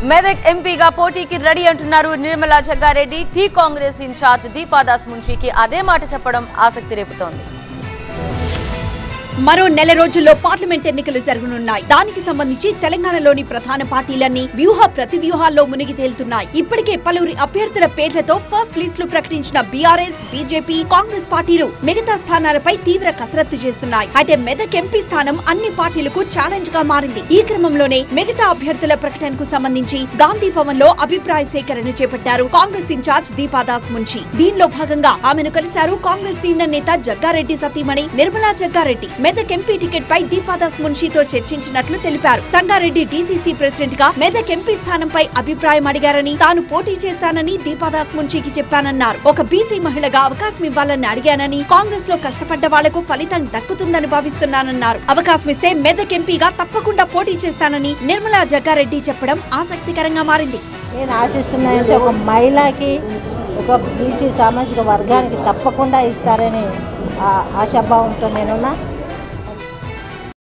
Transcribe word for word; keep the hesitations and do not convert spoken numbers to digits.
మెదక్ ఎంపీగా పోటీకి రెడీ అంటున్నారు నిర్మలా జగ్గారెడ్డి. టీ కాంగ్రెస్ ఇన్ఛార్జ్ దీపాదాస్ మున్షికి అదే మాట చెప్పడం ఆసక్తి రేపుతోంది. మరో నెల రోజుల్లో పార్లమెంట్ ఎన్నికలు జరగనున్నాయి. దానికి సంబంధించి తెలంగాణలోని ప్రధాన పార్టీలన్నీ వ్యూహ ప్రతి వ్యూహాల్లో మునిగి తేలుతున్నాయి. ఇప్పటికే పలువురి అభ్యర్థుల పేర్లతో ఫస్ట్ లిస్టులు ప్రకటించిన బీఆర్ఎస్, బీజేపీ, కాంగ్రెస్ పార్టీలు మిగతా స్థానాలపై తీవ్ర కసరత్తు చేస్తున్నాయి. అయితే మెదక్ ఎంపీ స్థానం అన్ని పార్టీలకు ఛాలెంజ్ గా మారింది. ఈ క్రమంలోనే మిగతా అభ్యర్థుల ప్రకటనకు సంబంధించి గాంధీ భవన్ లో అభిప్రాయ సేకరణ చేపట్టారు కాంగ్రెస్ ఇన్ఛార్జ్ దీపాదాస్ మున్షి. దీనిలో భాగంగా ఆమెను కలిశారు కాంగ్రెస్ సీనియర్ నేత జగ్గారెడ్డి సతీమణి నిర్మలా జగ్గారెడ్డి. మెదక్ ఎంపీ టికెట్ పై దీపాదాస్ మున్షితో చర్చించినట్లు తెలిపారు. సంగారెడ్డి డీసీసీ ప్రెసిడెంట్ గా మెదక్ ఎంపీ స్థానంపై అభిప్రాయం అడిగారని, తాను పోటీ చేస్తానని దీపాదాస్ మున్షికి చెప్పానన్నారు. ఒక బీసీ మహిళగా అవకాశం ఇవ్వాలని అడిగానని, కాంగ్రెస్ లో కష్టపడ్డ వాళ్లకు ఫలితం దక్కుతుందని భావిస్తున్నానన్నారు. అవకాశం ఇస్తే మెదక్ ఎంపీగా తప్పకుండా పోటీ చేస్తానని నిర్మలా జగ్గారెడ్డి చెప్పడం ఆసక్తికరంగా మారింది. నేను ఆశిస్తున్నానంటే ఒక మహిళకి, ఒక బీసీ సామాజిక వర్గానికి తప్పకుండా ఇస్తారని ఆశాభావంతో నేనున్నా.